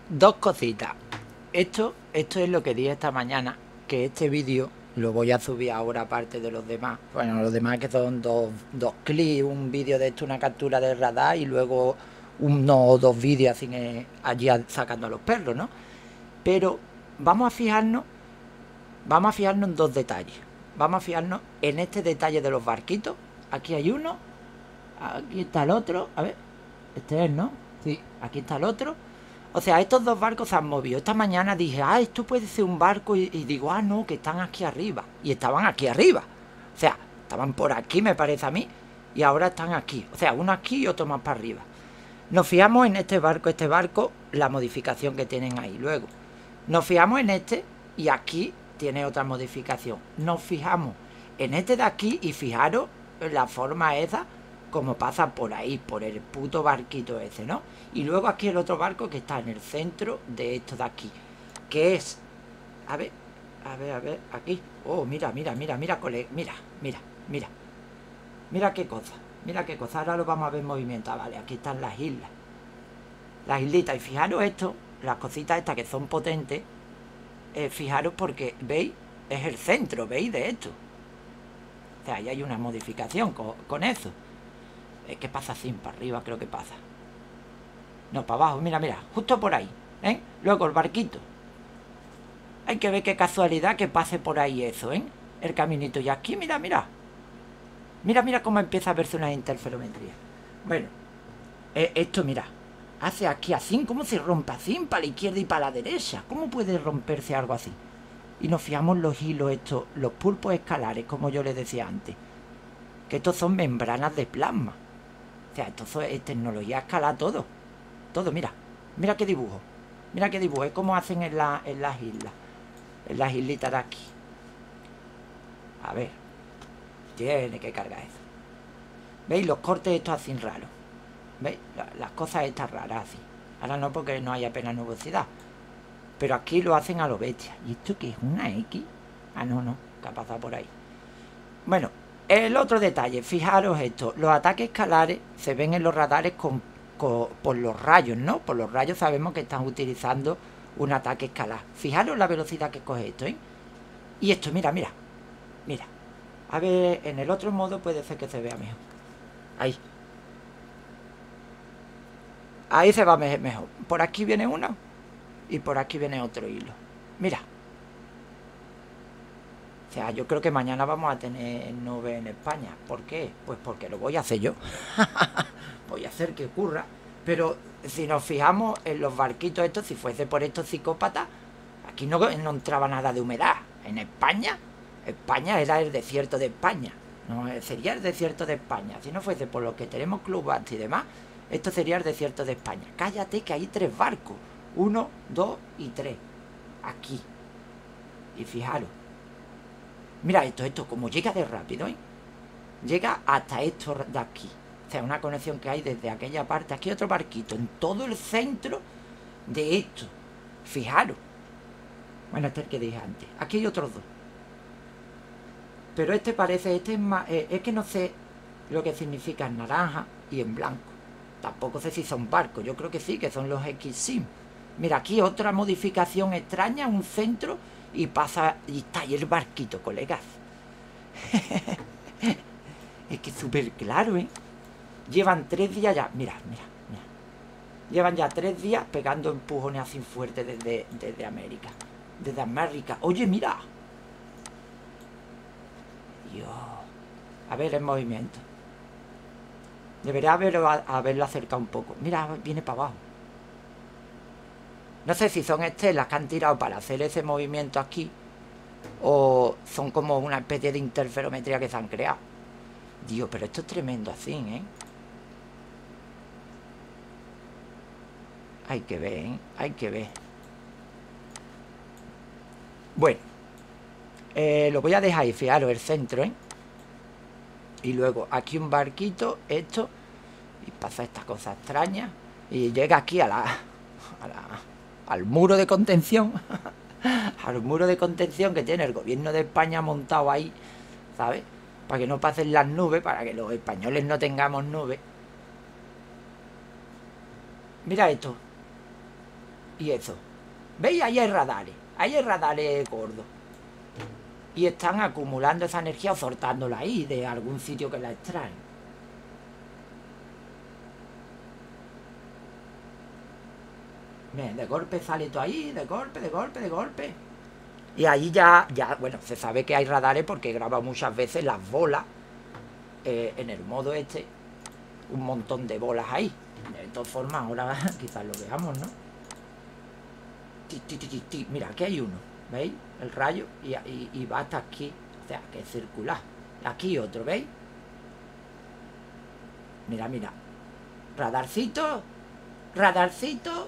Dos cositas. Esto es lo que dije esta mañana, que este vídeo lo voy a subir ahora aparte de los demás. Bueno, los demás que son dos clips, un vídeo de esto, una captura del radar y luego uno o dos vídeos así allí sacando a los perros, ¿no? Pero vamos a fijarnos, vamos a fijarnos en dos detalles. Vamos a fijarnos en este detalle de los barquitos. Aquí hay uno, aquí está el otro. A ver, este es, ¿no? Sí, aquí está el otro. O sea, estos dos barcos se han movido. Esta mañana dije, esto puede ser un barco. Y digo, no, que están aquí arriba. Y estaban aquí arriba. O sea, estaban por aquí, me parece a mí. Y ahora están aquí. O sea, uno aquí y otro más para arriba. Nos fijamos en este barco, la modificación que tienen ahí. Luego, nos fijamos en este y aquí tiene otra modificación. Nos fijamos en este de aquí y fijaros en la forma esa como pasa por ahí, por el puto barquito ese, ¿no? Y luego aquí el otro barco que está en el centro de esto de aquí, que es, a ver, aquí. Oh, mira, colega, mira qué cosa, ahora lo vamos a ver en movimiento. Vale, aquí están las islas, las islitas, y fijaros esto, las cositas estas que son potentes, fijaros porque, ¿veis? Es el centro, ¿veis? De esto. O sea, ahí hay una modificación con eso. ¿Qué pasa así? Para arriba creo que pasa. No, para abajo, mira, justo por ahí, ¿eh? Luego el barquito. Hay que ver qué casualidad que pase por ahí eso, ¿eh? El caminito. Y aquí, mira cómo empieza a verse una interferometría. Bueno, esto, mira, hace aquí así, ¿cómo se rompe así? Para la izquierda y para la derecha. ¿Cómo puede romperse algo así? Y nos fijamos los hilos estos, los pulpos escalares, como yo les decía antes, que estos son membranas de plasma. O sea, esto es tecnología a escala todo. Todo, mira qué dibujo. Mira qué dibujo, es como hacen en las islas. En las islitas de aquí. A ver, tiene que cargar eso. ¿Veis? Los cortes estos así raros. ¿Veis? Las cosas estas raras así. Ahora no, porque no hay apenas nubosidad. Pero aquí lo hacen a lo bestia. ¿Y esto qué es? ¿Una X? No, que ha pasado por ahí. Bueno, el otro detalle, fijaros esto. Los ataques escalares se ven en los radares por los rayos, ¿no? Por los rayos sabemos que están utilizando un ataque escalar. Fijaros la velocidad que coge esto, ¿eh? Y esto, mira. A ver, en el otro modo puede ser que se vea mejor. Ahí. Ahí se va mejor. Por aquí viene uno y por aquí viene otro hilo. Mira. O sea, yo creo que mañana vamos a tener nube en España. ¿Por qué? Pues porque lo voy a hacer yo. Voy a hacer que ocurra. Pero si nos fijamos en los barquitos estos, si fuese por estos psicópatas, aquí no entraba nada de humedad. En España era el desierto de España. No, sería el desierto de España. Si no fuese por lo que tenemos Club y demás, esto sería el desierto de España. Cállate que hay 3 barcos. 1, 2 y 3. Aquí. Y fijaros. Mira esto, como llega de rápido, ¿eh? Llega hasta esto de aquí. O sea, una conexión que hay desde aquella parte. Aquí otro barquito, en todo el centro de esto. Fijaros. Bueno, este es el que dije antes. Aquí hay otros dos. Pero este es más... es que no sé lo que significa en naranja y en blanco. Tampoco sé si son barcos. Yo creo que sí, que son los X-Sim. Mira, aquí otra modificación extraña, un centro, y pasa... Y está ahí el barquito, colegas. Es que es súper claro, ¿eh? Llevan 3 días ya. Mira. Llevan ya 3 días pegando empujones así fuertes desde América. Desde América. Oye, mira. Dios. A ver el movimiento. Debería haberlo acercado un poco. Mira, viene para abajo. No sé si son estelas que han tirado para hacer ese movimiento aquí, o son como una especie de interferometría que se han creado. Dios, pero esto es tremendo así, ¿eh? Hay que ver, ¿eh? Hay que ver. Bueno, lo voy a dejar ahí, fijaros, el centro, ¿eh? Y luego aquí un barquito, esto, y pasa esta cosa extraña, y llega aquí al muro de contención, al muro de contención que tiene el gobierno de España montado ahí, ¿sabes? Para que no pasen las nubes, para que los españoles no tengamos nubes. Mira esto. Y eso. ¿Veis? Ahí hay radares gordos. Y están acumulando esa energía o soltándola ahí de algún sitio que la extraen. Bien, de golpe sale todo ahí, de golpe. Y ahí ya, bueno, se sabe que hay radares porque he grabado muchas veces las bolas en el modo este. Un montón de bolas ahí. De todas formas, ahora quizás lo veamos, ¿no? Mira, aquí hay uno. ¿Veis? El rayo y va hasta aquí. O sea, que es circular. Aquí otro, ¿veis? Mira, mira. Radarcito. Radarcito.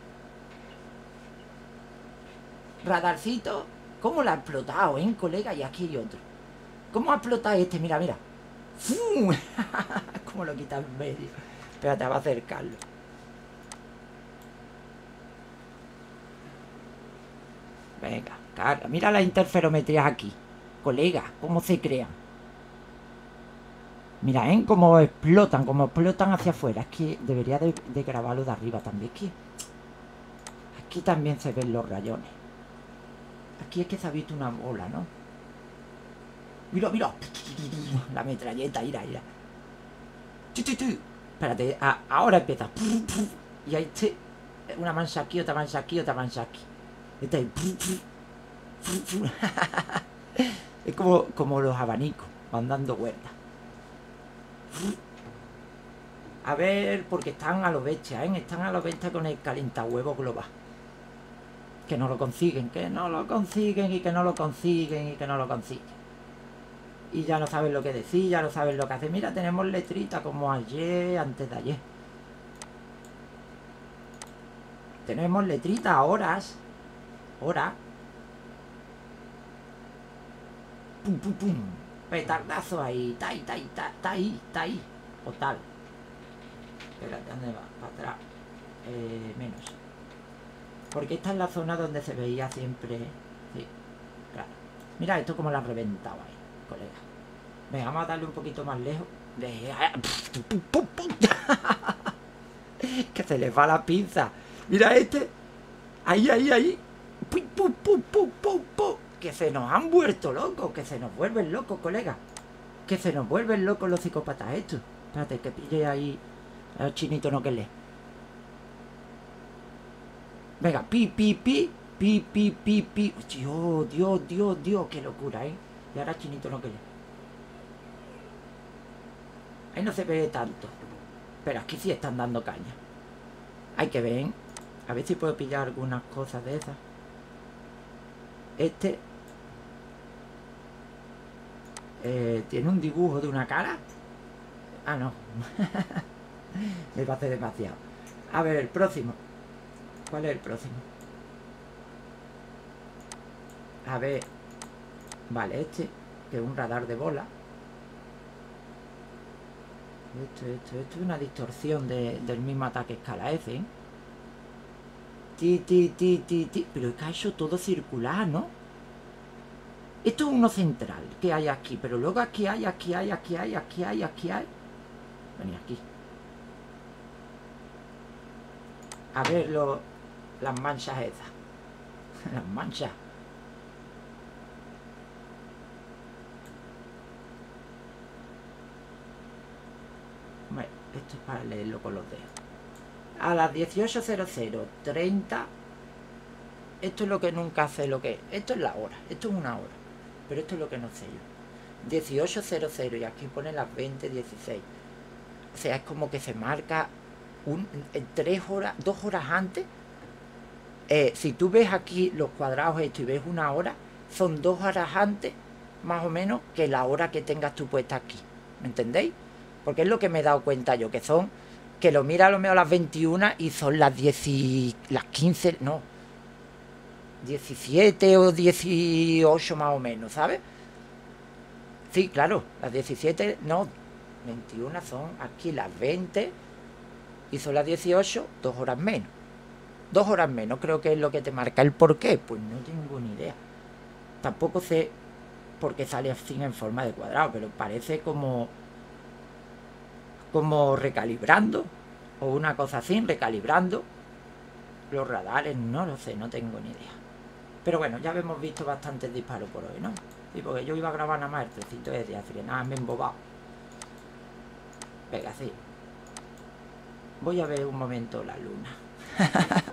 Radarcito. ¿Cómo lo ha explotado, colega? Y aquí hay otro. ¿Cómo ha explotado este? Mira, mira. ¡Fum! ¿Cómo lo quita en medio? Espérate, va a acercarlo. Venga, carga. Mira las interferometrías aquí. Colega, cómo se crean. Mira, cómo explotan hacia afuera. Es que debería de grabarlo de arriba también. Aquí también se ven los rayones. Aquí es que se ha visto una bola, ¿no? Mira, mira. La metralleta, mira. Espérate, ahora empieza. Y ahí una mancha aquí, otra mancha aquí, otra mancha aquí. Esta es. Es como los abanicos, van dando vueltas. A ver, porque están a lo bestia, están a lo bestia con el calentahuevo global. Que no lo consiguen, que no lo consiguen y que no lo consiguen y que no lo consiguen. Y ya no saben lo que decir, ya no saben lo que hacer. Mira, tenemos letrita como ayer, antes de ayer. Tenemos letrita, horas. Hora. Pum, pum, pum. Petardazo ahí. Está ahí. O tal. Espérate, ¿dónde va? Para atrás. Menos. Porque esta es la zona donde se veía siempre. Sí, claro. Mira esto como la han reventado ahí, colega. Venga, vamos a darle un poquito más lejos. Que se le va la pinza. Mira este. Ahí. Que se nos han vuelto locos. Que se nos vuelven locos, colega. Que se nos vuelven locos los psicópatas estos. Espérate, que pille ahí al chinito no que lee. Venga, pi. Dios, qué locura, Y ahora chinito no que lee. Ahí no se ve tanto. Pero aquí sí están dando caña. Hay que ver, A ver si puedo pillar algunas cosas de esas. Este tiene un dibujo de una cara. Ah, no. Me parece demasiado. A ver, el próximo. ¿Cuál es el próximo? A ver. Vale, este, que es un radar de bola. Esto es una distorsión del mismo ataque escala F, Pero es que ha hecho todo circular, ¿no? Esto es uno central que hay aquí, pero luego aquí hay. Vení aquí. A ver las manchas esas. Las manchas. Bueno, esto es para leerlo con los dedos. A las 18:00:30. Esto es lo que nunca sé lo que es. Esto es la hora. Esto es una hora. Pero esto es lo que no sé yo. 18:00 y aquí pone las 20:16. O sea, es como que se marca 3 horas, 2 horas antes. Si tú ves aquí los cuadrados esto y ves una hora, son 2 horas antes, más o menos, que la hora que tengas tú puesta aquí. ¿Me entendéis? Porque es lo que me he dado cuenta yo, que son, que lo mira a lo mejor a las 21 y son las 10 las 15, no, 17 o 18 más o menos, ¿sabes? Sí, claro, las 17, no, 21 son aquí las 20 y son las 18, 2 horas menos. 2 horas menos creo que es lo que te marca. ¿El por qué? Pues no tengo ni idea. Tampoco sé por qué sale así en forma de cuadrado, pero parece como recalibrando o una cosa así, recalibrando. Los radares, no lo sé, no tengo ni idea. Pero bueno, ya hemos visto bastantes disparos por hoy, ¿no? Sí, porque yo iba a grabar nada más el trocito ese, así que nada, me he embobado. Venga, sí. Voy a ver un momento la luna.